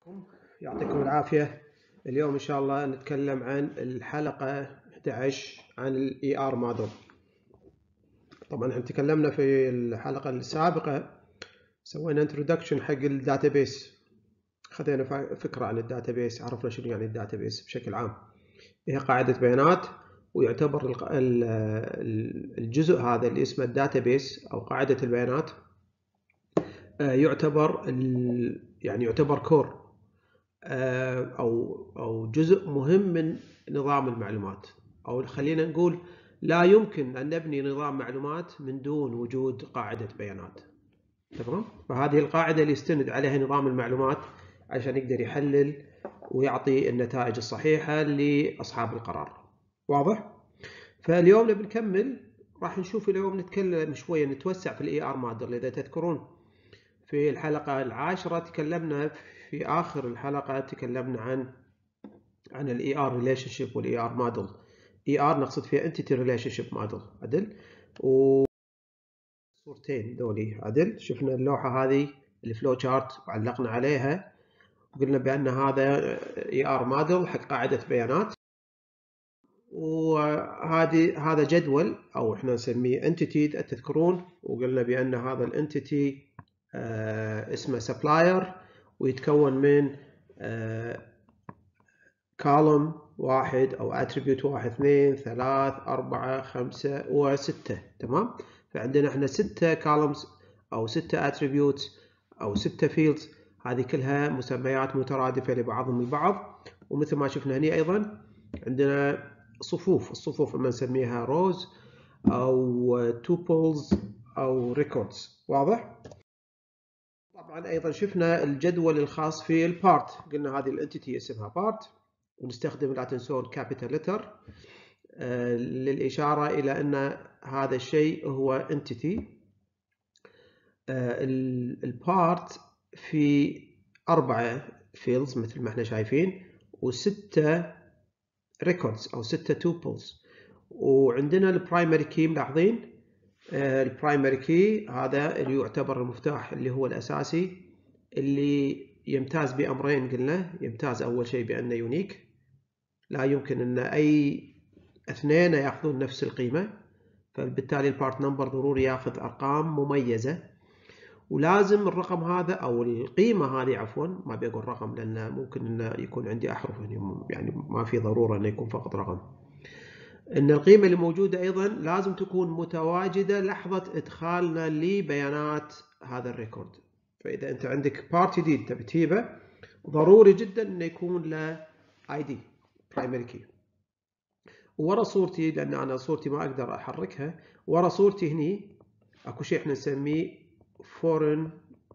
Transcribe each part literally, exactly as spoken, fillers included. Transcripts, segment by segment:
يعطيكم العافية. اليوم إن شاء الله نتكلم عن الحلقة إحدى عشر عن ال إي آر موديل. طبعا احنا تكلمنا في الحلقة السابقة، سوينا introduction حق الداتابيس، خذينا فكرة عن الداتابيس، عرفنا شنو يعني الداتابيس بشكل عام. هي قاعدة بيانات، ويعتبر الجزء هذا اللي اسمه الداتابيس أو قاعدة البيانات يعتبر يعني يعتبر كور أو أو جزء مهم من نظام المعلومات، أو خلينا نقول لا يمكن أن نبني نظام معلومات من دون وجود قاعدة بيانات. تمام؟ فهذه القاعدة اللي يستند عليها نظام المعلومات عشان يقدر يحلل ويعطي النتائج الصحيحة لأصحاب القرار. واضح؟ فاليوم نبي نكمل، راح نشوف اليوم نتكلم شوية نتوسع في الإي آر موديل. إذا تذكرون في الحلقة العاشرة تكلمنا، في آخر الحلقة تكلمنا عن عن ال إي آر relationship وال إي آر model. إي آر نقصد فيها entity relationship model عدل، وصورتين دولي عدل. شفنا اللوحة هذه الفلو شارت وعلقنا عليها وقلنا بأن هذا إي آر model حق قاعدة بيانات، وهذه هذا جدول أو احنا نسميه entity تذكرون، وقلنا بأن هذا الانتيتي آه اسمه supplier، ويتكون من آه كولوم واحد أو attribute واحد اثنين ثلاث أربعة خمسة وستة. تمام؟ فعندنا احنا ستة columns أو ستة attributes أو ستة fields، هذه كلها مسميات مترادفة لبعضهم البعض. ومثل ما شفنا هنا أيضا عندنا صفوف، الصفوف اما نسميها rows أو tuples أو records. واضح؟ طبعا أيضا شفنا الجدول الخاص في البارت، قلنا هذه الانتيتي اسمها بارت، ونستخدم لا تنسون capital letter آه للإشارة إلى أن هذا الشيء هو entity. آه البارت في أربعة fields مثل ما احنا شايفين، وستة records أو ستة tuples. وعندنا البرايمري كي، ملاحظين آه البرايمري كي هذا اللي يعتبر المفتاح اللي هو الأساسي، اللي يمتاز بأمرين. قلنا يمتاز أول شيء بأنه يونيك، لا يمكن أن أي اثنين يأخذون نفس القيمة، فبالتالي البارت نمبر ضروري يأخذ أرقام مميزة، ولازم الرقم هذا أو القيمة هذه عفوا، ما بيقول رقم لأن ممكن أن يكون عندي أحرف، يعني ما في ضرورة أن يكون فقط رقم. أن القيمة اللي موجودة أيضا لازم تكون متواجدة لحظة إدخالنا لبيانات هذا الريكورد. فإذا أنت عندك بارت جديد تبي تجيبه، ضروري جدا أن يكون له آي دي primary key. ورا صورتي، لأن أنا صورتي ما أقدر أحركها، ورا صورتي هني أكو شيء إحنا نسميه foreign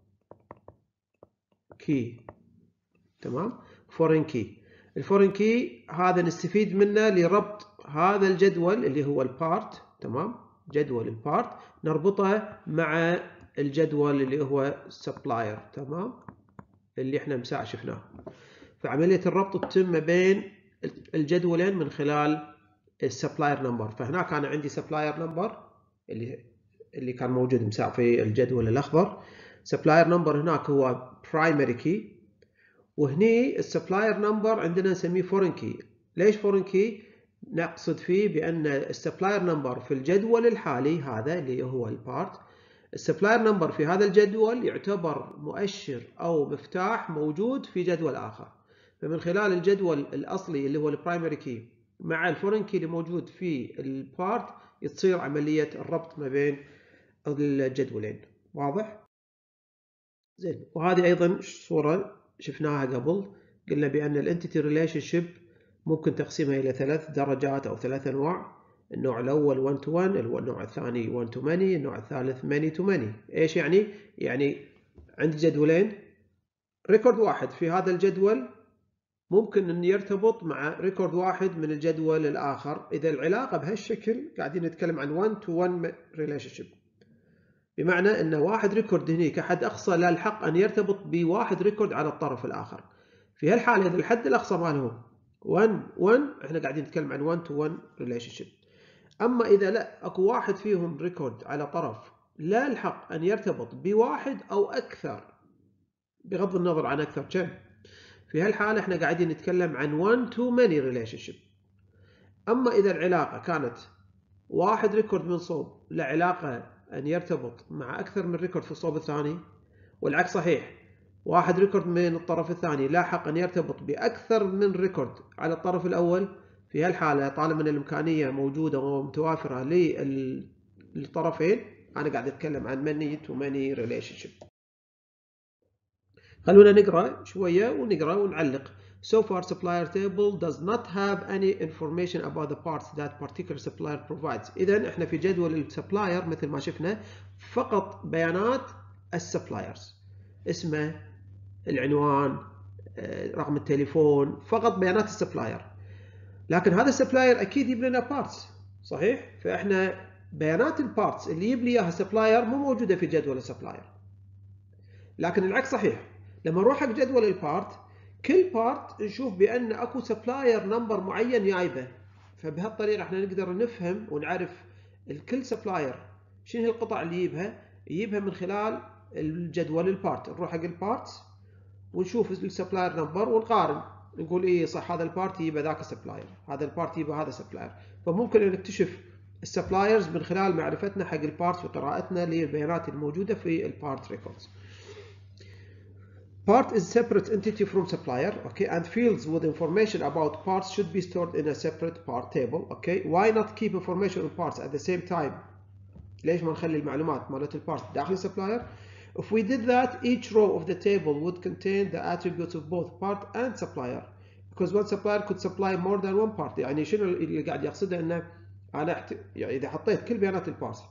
key. تمام؟ foreign key. الفورين كي هذا نستفيد منه لربط هذا الجدول اللي هو البارت. تمام؟ جدول البارت نربطه مع الجدول اللي هو supplier. تمام؟ اللي احنا مساء شفناه. فعملية الربط تتم بين الجدولين من خلال السبلاير نمبر. فهناك كان عندي سبلاير نمبر اللي اللي كان موجود مساء في الجدول الأخضر. سبلاير نمبر هناك هو برايمري كي، وهني السبلاير نمبر عندنا نسميه فورين كي. ليش فورين كي؟ نقصد فيه بأن السبلاير نمبر في الجدول الحالي هذا اللي هو البارت، السبلاير نمبر في هذا الجدول يعتبر مؤشر أو مفتاح موجود في جدول آخر. فمن خلال الجدول الأصلي اللي هو البرايمري كي مع الفورين كي اللي موجود في البارت تصير عملية الربط ما بين الجدولين. واضح؟ زين. وهذه أيضا صورة شفناها قبل، قلنا بأن الانتيتي ريليشن شيب ممكن تقسيمها إلى ثلاث درجات أو ثلاث أنواع. النوع الأول one to one، النوع الثاني one to many، النوع الثالث many to many. إيش يعني؟ يعني عندي جدولين، ريكورد واحد في هذا الجدول ممكن أن يرتبط مع ريكورد واحد من الجدول الآخر. إذا العلاقة بهالشكل قاعدين نتكلم عن one to one relationship، بمعنى أن واحد ريكورد هني كحد أقصى لا الحق أن يرتبط بواحد ريكورد على الطرف الآخر. في هالحالة إذا الحد الأقصى مالهم one one، إحنا قاعدين نتكلم عن one to one relationship. أما إذا لا أكو واحد فيهم ريكورد على طرف لا الحق أن يرتبط بواحد أو أكثر، بغض النظر عن أكثر كم، في هالحالة احنا قاعدين نتكلم عن one to many relationship. أما إذا العلاقة كانت واحد ريكورد من صوب لعلاقة أن يرتبط مع أكثر من ريكورد في الصوب الثاني، والعكس صحيح، واحد ريكورد من الطرف الثاني لاحق أن يرتبط بأكثر من ريكورد على الطرف الأول، في هالحالة طالما أن الإمكانية موجودة ومتوافرة للطرفين أنا قاعد أتكلم عن many to many relationship. خلونا نقرأ شوية ونقرأ ونعلق. So far supplier table does not have any information about the parts that particular supplier provides. إذن احنا في جدول السبلاير مثل ما شفنا فقط بيانات السبلايرز، اسمه، العنوان، رقم التليفون، فقط بيانات السبلاير. لكن هذا السبلاير اكيد يجيب لنا بارتس، صحيح؟ فاحنا بيانات البارتس اللي يجيب لي اياها السبلاير مو موجودة في جدول السبلاير. لكن العكس صحيح، لما نروح حق جدول البارت كل بارت نشوف بان اكو سبلاير نمبر معين جايبه، فبهالطريقه احنا نقدر نفهم ونعرف الكل سبلاير شنو القطع اللي يجيبها يجيبها من خلال الجدول البارت. نروح حق البارت ونشوف السبلاير نمبر ونقارن، نقول ايه صح هذا البارت يجيبه ذاك السبلاير، هذا البارت يجيبه هذا السبلاير. فممكن ان نكتشف السبلايرز من خلال معرفتنا حق البارت وقراءتنا للبيانات الموجوده في البارت ريكوردز. Part is separate entity from supplier, okay, and fields with information about parts should be stored in a separate part table, okay. Why not keep information on parts at the same time? ليش ما نخلي المعلومات مالت البارت داخل السبلاير؟ If we did that, each row of the table would contain the attributes of both part and supplier, because one supplier could supply more than one part. يعني شنو اللي قاعد يقصده؟ انه انا يعني اذا حطيت كل بيانات البارت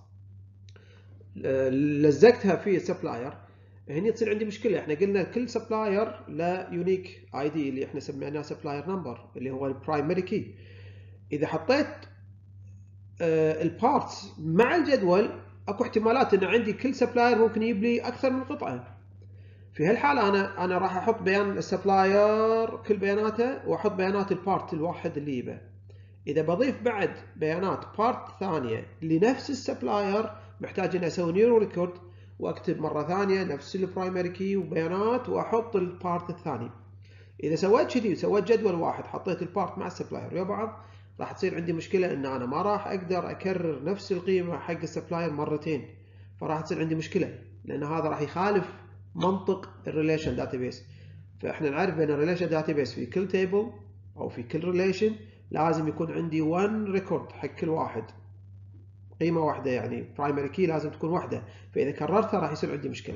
لزقتها في السبلاير هني تصير عندي مشكله. احنا قلنا كل سبلاير له يونيك اي دي اللي احنا سميناه سبلاير نمبر اللي هو البرايمري كي. اذا حطيت البارتس مع الجدول اكو احتمالات ان عندي كل سبلاير ممكن يجيب لي اكثر من قطعه. في هالحاله انا انا راح احط بيان السبلاير كل بياناته واحط بيانات البارت الواحد اللي يبه. اذا بضيف بعد بيانات بارت ثانيه لنفس السبلاير محتاج اني اسوي نيو ريكورد واكتب مره ثانيه نفس البرايمري كي وبيانات واحط البارت الثاني. اذا سويت كذي وسويت جدول واحد حطيت البارت مع السبلاير ويا بعض راح تصير عندي مشكله ان انا ما راح اقدر اكرر نفس القيمه حق السبلاير مرتين، فراح تصير عندي مشكله لان هذا راح يخالف منطق الريليشن داتابيس. فاحنا نعرف بان الريليشن داتابيس في كل تيبل او في كل ريليشن لازم يكون عندي one ريكورد حق كل واحد، قيمه واحده، يعني برايمري كي لازم تكون واحده، فاذا كررتها راح يصير عندي مشكله.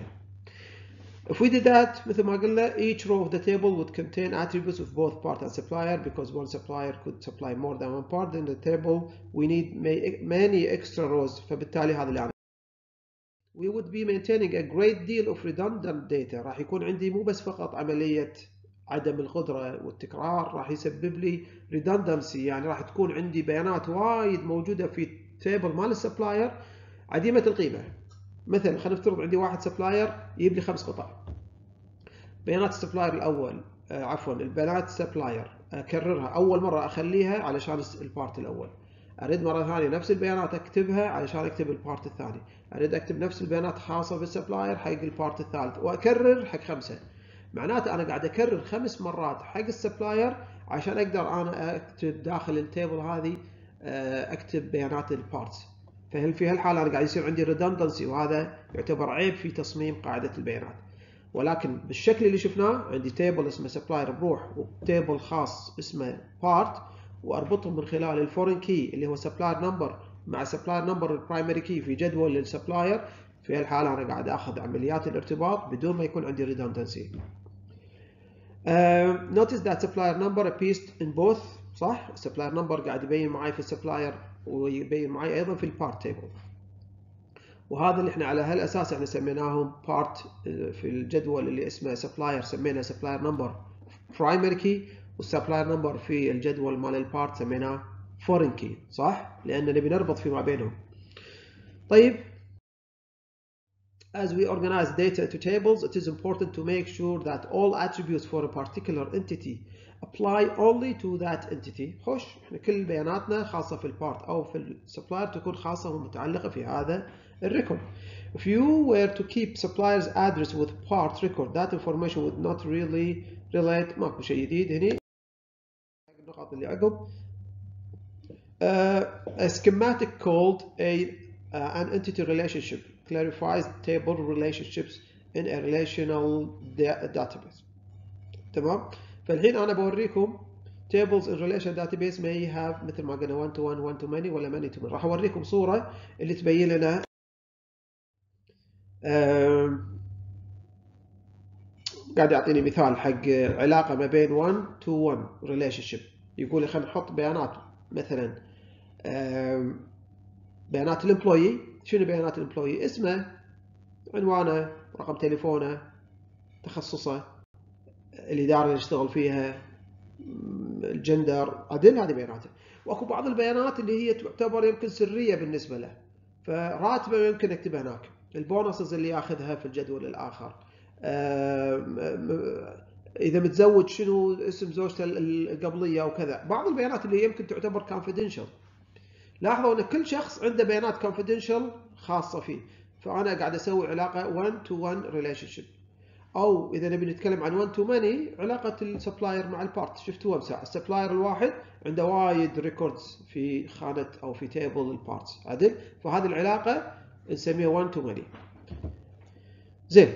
If we did that مثل ما قلنا each row of the table would contain attributes of both part and supplier, because one supplier could supply more than one part in the table we need many extra rows. فبالتالي هذا اللي يعني we would be maintaining a great deal of redundant data. راح يكون عندي مو بس فقط عمليه عدم القدره والتكرار، راح يسبب لي redundancy، يعني راح تكون عندي بيانات وايد موجوده في تيبل مال السبلاير عديمه القيمه. مثلا خلينا نفترض عندي واحد سبلاير يجيب لي خمس قطع. بيانات السبلاير الاول آه عفوا البيانات السبلاير اكررها اول مره اخليها علشان البارت الاول، اريد مره ثانيه نفس البيانات اكتبها علشان اكتب البارت الثاني، اريد اكتب نفس البيانات خاصه بالسبلاير حق البارت الثالث واكرر حق خمسه. معناته انا قاعد اكرر خمس مرات حق السبلاير عشان اقدر انا اكتب داخل التيبل هذه آه اكتب بيانات البارتس. فهل في هالحاله انا قاعد يصير عندي redundancy، وهذا يعتبر عيب في تصميم قاعده البيانات. ولكن بالشكل اللي شفناه عندي تيبل اسمه سبلاير بروح وتيبل خاص اسمه بارت، واربطهم من خلال الفورين كي اللي هو سبلاير نمبر مع سبلاير نمبر البرايمري كي في جدول للسبلاير. في هالحاله انا قاعد اخذ عمليات الارتباط بدون ما يكون عندي redundancy. uh, notice that supplier number appears in both، صح؟ supplier number قاعد يبين معي في السبلاير ويبين معي ايضا في البارت تيبل، وهذا اللي احنا على هالاساس احنا سميناهم بارت في الجدول اللي اسمه سبلاير، سميناه سبلاير نمبر برايمري كي، والسبلاير نمبر في الجدول مال البارت سميناه فورين كي، صح؟ لان نبي نربط فيما بينهم. طيب as we organize data into tables, it is important to make sure that all attributes for a particular entity apply only to that entity. خوش احنا كل بياناتنا خاصة في البارت او في السبلاير تكون خاصة ومتعلقة في هذا الريكورد. If you were to keep supplier's address with part record, that information would not really relate. ماكو شيء جديد هني. النقاط اللي عقب. Uh, a schematic called a uh, an entity relationship clarifies table relationships in a relational database. تمام؟ فالحين أنا بوريكم tables in relational database may have مثل ما قلنا one to one, one to many ولا many to many. راح أوريكم صورة اللي تبين لنا قاعد يعطيني مثال حق علاقة ما بين one to one relationship. يقول لي خلينا نحط بيانات مثلا بيانات الامبلوي. شنو بيانات الامبلوي؟ اسمه، عنوانه، رقم تليفونه، تخصصه، الإدارة اللي يشتغل فيها، الجندر، عدل، هذه بياناته. واكو بعض البيانات اللي هي تعتبر يمكن سرية بالنسبة له، فراتبه يمكن نكتبها هناك، البونصز اللي ياخذها في الجدول الآخر، إذا متزوج شنو اسم زوجته القبلية وكذا. بعض البيانات اللي يمكن تعتبر confidential. لاحظوا أن كل شخص عنده بيانات confidential خاصة فيه. فأنا قاعد أسوي علاقة one to one relationship. أو إذا نبي نتكلم عن one to many، علاقة السبلاير مع البارت. شفتوها بساعة السبلاير الواحد عنده وايد ريكوردز في خانة أو في تيبل البارتس، عدل. فهذه العلاقة نسميها one to many. زين.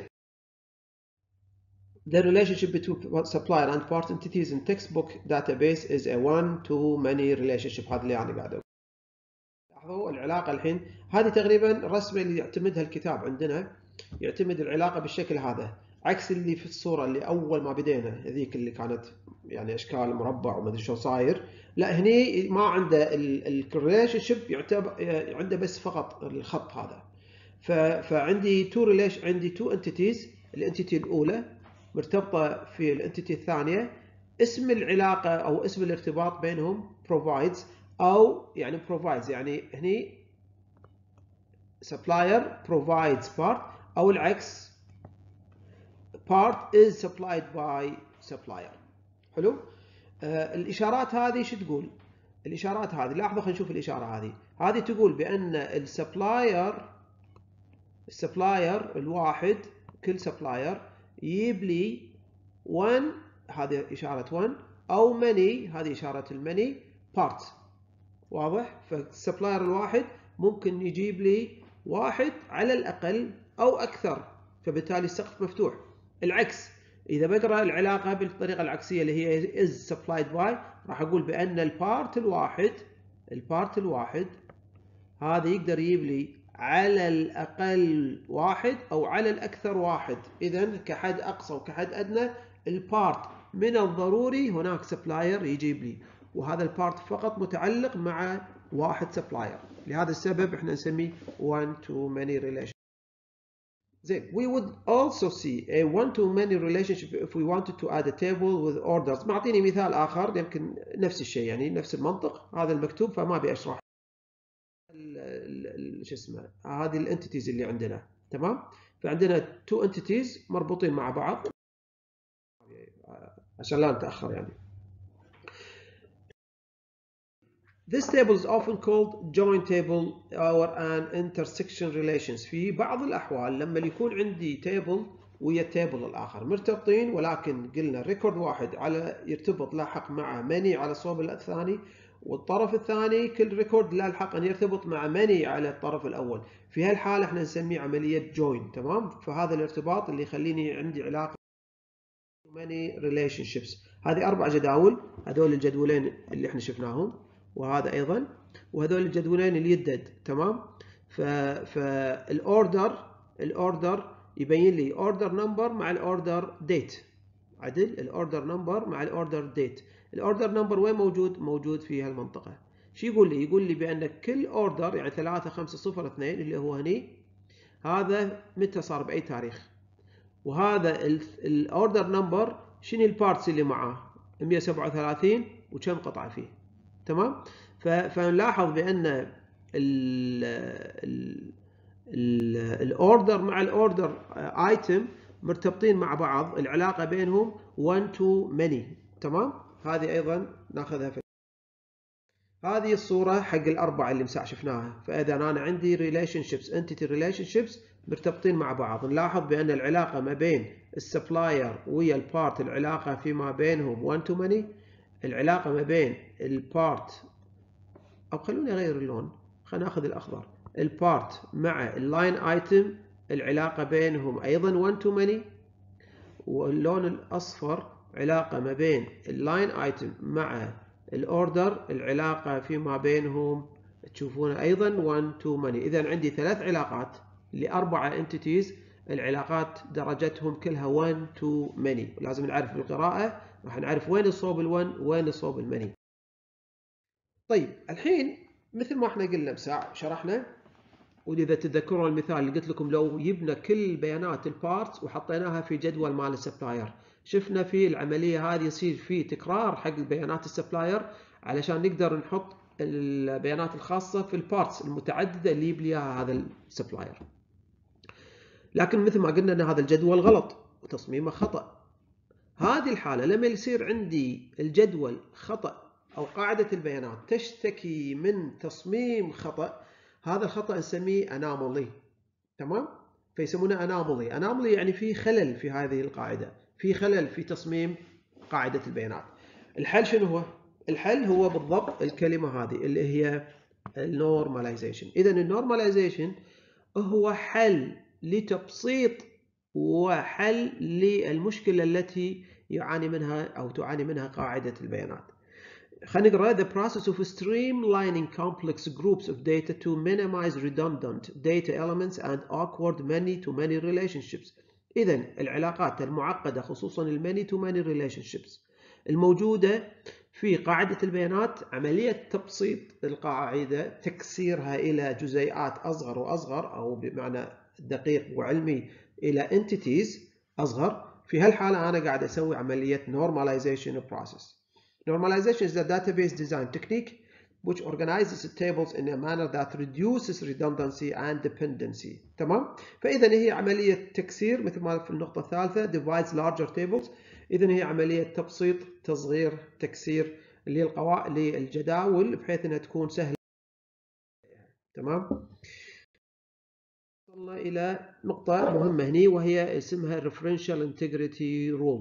The relationship between supplier and part entities in textbook database is a one to many relationship. هذا اللي أنا قاعد أقول. لاحظوا العلاقة الحين هذه تقريبا الرسمة اللي يعتمدها الكتاب عندنا، يعتمد العلاقة بالشكل هذا، عكس اللي في الصورة اللي أول ما بدينا هذيك اللي كانت يعني أشكال مربع وما أدري شو صاير. لا، هني ما عنده الريليشن شيب، يعتبر عنده بس فقط الخط هذا. فعندي تو ريليشن، عندي تو انتيتيز. الانتيتي الأولى مرتبطة في الانتيتي الثانية. اسم العلاقة أو اسم الارتباط بينهم provides، أو يعني provides يعني هني supplier provides part، أو العكس part is supplied by supplier. حلو. آه الإشارات هذه شو تقول؟ الإشارات هذه لاحظوا، خلينا نشوف الإشارة هذه. هذه تقول بأن السبلاير السبلاير الواحد، كل سبلاير يجيب لي one، هذه إشارة one، أو many، هذه إشارة الماني parts. واضح؟ فالسبلاير الواحد ممكن يجيب لي واحد على الأقل أو أكثر، فبالتالي السقف مفتوح. العكس، إذا بقرأ العلاقة بالطريقة العكسية اللي هي is supplied by، راح أقول بأن البارت الواحد البارت الواحد هذا يقدر يجيب لي على الأقل واحد أو على الأكثر واحد. إذن كحد أقصى وكحد أدنى البارت من الضروري هناك سبلاير يجيب لي، وهذا البارت فقط متعلق مع واحد سبلاير. لهذا السبب احنا نسميه one to many relationship. زين. We would also see a one to many relationship if we wanted to add a table with orders. معطيني مثال آخر يمكن نفس الشيء، يعني نفس المنطق. هذا المكتوب فما أبي أشرح. شو اسمه هذه الانتيتيز اللي عندنا، تمام؟ فعندنا two entities مربوطين مع بعض عشان لا نتأخر يعني. This table is often called joint table or an intersection relations. في بعض الأحوال لما يكون عندي table ويا التيبل الآخر مرتبطين، ولكن قلنا ريكورد واحد على يرتبط لاحق مع many على الصوب الثاني، والطرف الثاني كل ريكورد لاحق أن يرتبط مع many على الطرف الأول. في هالحالة احنا نسميه عملية join. تمام؟ فهذا الارتباط اللي يخليني عندي علاقة many relationships. هذه أربع جداول، هذول الجدولين اللي احنا شفناهم، وهذا أيضا، وهذول الجدولين اللي يدد. تمام؟ فالأوردر الأوردر يبين لي اوردر نمبر مع الاوردر ديت. عدل. الاوردر نمبر مع الاوردر ديت. الاوردر نمبر وين موجود؟ موجود في هالمنطقة. شو يقول لي؟ يقول لي بأن كل اوردر يعني ثلاثة خمسة صفر اثنين اللي هو هني، هذا متى صار بأي تاريخ. وهذا الاوردر نمبر شنو البارتس اللي معاه؟ مئة وسبعة وثلاثين وكم قطعة فيه. تمام؟ فنلاحظ بأن ال ال الاوردر مع الاوردر ايتم مرتبطين مع بعض، العلاقه بينهم one to many. تمام؟ هذه ايضا ناخذها في هذه الصورة حق الأربعة اللي مساء شفناها. فإذا أنا عندي relationships entity relationships مرتبطين مع بعض، نلاحظ بأن العلاقة ما بين السبلاير ويا البارت العلاقة فيما بينهم one to many. العلاقة ما بين البارت، أو خلوني أغير اللون، خلينا ناخذ الأخضر. البارت مع اللاين ايتم العلاقة بينهم أيضا one to many. واللون الأصفر علاقة ما بين اللاين ايتم مع الاوردر العلاقة فيما بينهم تشوفون أيضا one to many. إذا عندي ثلاث علاقات لأربعة entities، العلاقات درجتهم كلها one to many. لازم نعرف بالقراءة راح نعرف وين الصوب ال1 وين الصوب الماني. طيب الحين مثل ما احنا قلنا بساعة شرحنا، وإذا تتذكرون المثال اللي قلت لكم لو جبنا كل بيانات البارتس وحطيناها في جدول مال السبلاير، شفنا في العملية هذه يصير في تكرار حق البيانات السبلاير علشان نقدر نحط البيانات الخاصة في البارتس المتعددة اللي يجيب لي اياها هذا السبلاير. لكن مثل ما قلنا ان هذا الجدول غلط وتصميمه خطأ. هذه الحالة لما يصير عندي الجدول خطأ أو قاعدة البيانات تشتكي من تصميم خطأ، هذا الخطأ نسميه anomaly. تمام؟ فيسمونه anomaly. anomaly يعني في خلل في هذه القاعدة، في خلل في تصميم قاعدة البيانات. الحل شنو هو؟ الحل هو بالضبط الكلمة هذه اللي هي normalization. إذا normalization هو حل لتبسيط وحل للمشكلة التي يعاني منها أو تعاني منها قاعدة البيانات. خلينا نقرأ: The process of streamlining complex groups of data to minimize redundant data elements and awkward many-to-many relationships. إذن العلاقات المعقدة خصوصا الماني-to-many relationships الموجودة في قاعدة البيانات، عملية تبسيط القاعدة، تكسيرها إلى جزيئات أصغر وأصغر، أو بمعنى دقيق وعلمي إلى entities أصغر. في هالحالة أنا قاعد أسوي عملية normalization process. Normalization is a database design technique which organizes tables in a manner that reduces redundancy and dependency. تمام؟ فإذا هي عملية تكسير مثل ما في النقطة الثالثة divides larger tables. إذا هي عملية تبسيط، تصغير، تكسير للقواعد للجداول بحيث أنها تكون سهلة. تمام؟ وصلنا إلى نقطة مهمة هنا وهي اسمها referential integrity rule.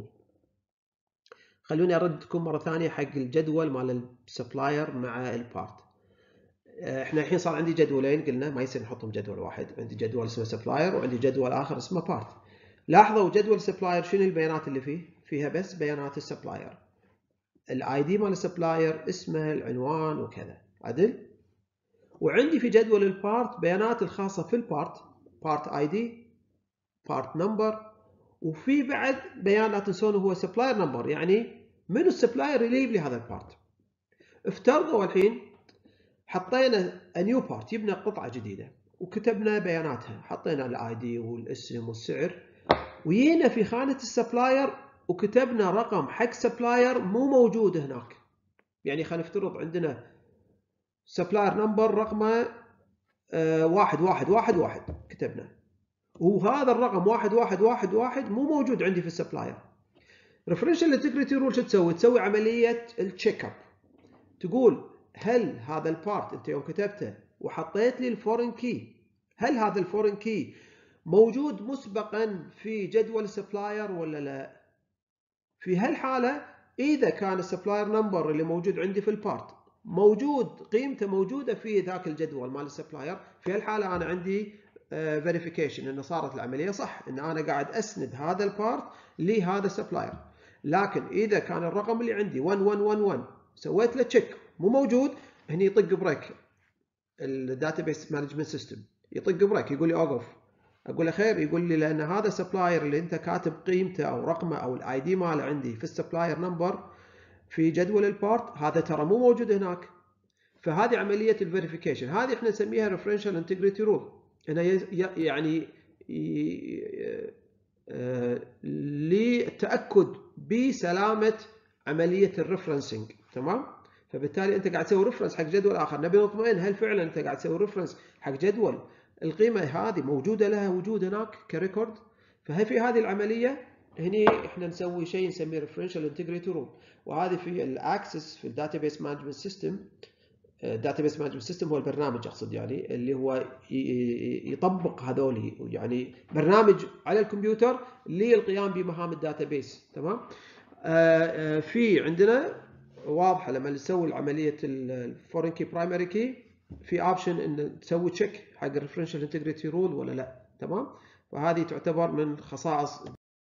خلوني أردكم مرة ثانية حق الجدول مال السبلاير مع البارت. احنا الحين صار عندي جدولين، قلنا ما يصير نحطهم جدول واحد. عندي جدول اسمه سبلاير وعندي جدول آخر اسمه بارت. لاحظوا جدول سبلاير شنو البيانات اللي فيه؟ فيها بس بيانات السبلاير، الاي دي مال السبلاير، اسمه، العنوان وكذا، عدل. وعندي في جدول البارت بيانات الخاصة في البارت، بارت اي دي، بارت نمبر، وفي بعد بيان لا تنسونه هو سبلاير نمبر، يعني منو السبلاير اللي يجيب لي هذا البارت. افترضوا الحين حطينا نيو بارت، جبنا قطعة جديدة وكتبنا بياناتها، حطينا الاي دي والاسم والسعر، وجينا في خانة السبلاير وكتبنا رقم حق سبلاير مو موجود هناك. يعني خلينا نفترض عندنا سبلاير نمبر رقمه آه واحد واحد واحد واحد كتبنا، وهذا الرقم واحد واحد واحد واحد مو موجود عندي في السبلاير. ريفرنشال انتجريتي رول شو تسوي؟ تسوي عملية التشيك اب، تقول هل هذا البارت انت يوم كتبته وحطيت لي الفورين كي، هل هذا الفورين كي موجود مسبقا في جدول السبلاير ولا لا؟ في هالحالة إذا كان السبلاير نمبر اللي موجود عندي في البارت موجود، قيمته موجودة في ذاك الجدول مال السبلاير، في هالحالة أنا عندي فيريفيكيشن إن صارت العملية صح، إن أنا قاعد أسند هذا البارت لهذا السبلاير. لكن إذا كان الرقم اللي عندي واحد واحد واحد واحد سويت له تشيك مو موجود، هني يطق بريك الداتابيس مانجمنت سيستم، يطق بريك يقول لي اوقف. اقول له خير، يقول لي لان هذا سبلاير اللي انت كاتب قيمته او رقمه او الاي دي ماله عندي في السبلاير نمبر في جدول البارت، هذا ترى مو موجود هناك. فهذه عمليه الفيريفيكيشن، هذه احنا نسميها ريفرنشال انتجريتي رول، انها يعني للتاكد بسلامه عمليه الريفرنسنج. تمام؟ فبالتالي انت قاعد تسوي ريفرنس حق جدول اخر، نبي نطمئن هل فعلا انت قاعد تسوي ريفرنس حق جدول القيمه هذه موجوده لها وجود هناك كريكورد. فهي في هذه العمليه هني احنا نسوي شيء نسميه ريفرنشال انتجريتي رول، وهذه في الاكسس في الداتابيس مانجمنت سيستم داتابيس مانجمنت سيستم هو البرنامج اقصد يعني اللي هو يطبق هذول يعني برنامج على الكمبيوتر للقيام بمهام الداتابيس. تمام. في عندنا واضحه لما نسوي عمليه الفورين كي برايمري كي في اوبشن ان تسوي تشيك حق الريفرنشال انتجريتي رول ولا لا. تمام. وهذه تعتبر من خصائص.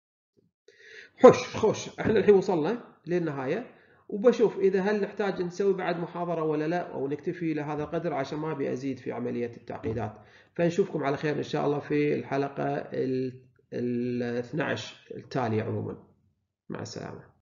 حش خوش احنا الحين وصلنا للنهايه، وبشوف اذا هل نحتاج نسوي بعد محاضره ولا لا، او نكتفي لهذا القدر عشان ما ابي ازيد في عمليه التعقيدات. فنشوفكم على خير ان شاء الله في الحلقه ال اثنعش التاليه عموما. مع السلامه.